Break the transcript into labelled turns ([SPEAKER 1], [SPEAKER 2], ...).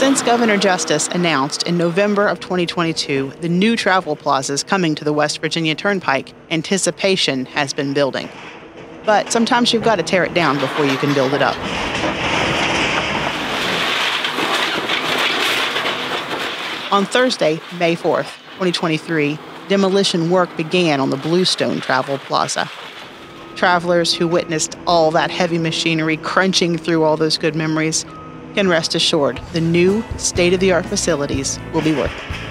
[SPEAKER 1] Since Governor Justice announced in November of 2022 the new travel plazas coming to the West Virginia Turnpike, anticipation has been building. But sometimes you've got to tear it down before you can build it up. On Thursday, May 4th, 2023, demolition work began on the Bluestone Travel Plaza. Travelers who witnessed all that heavy machinery crunching through all those good memories can rest assured the new state-of-the-art facilities will be worth it.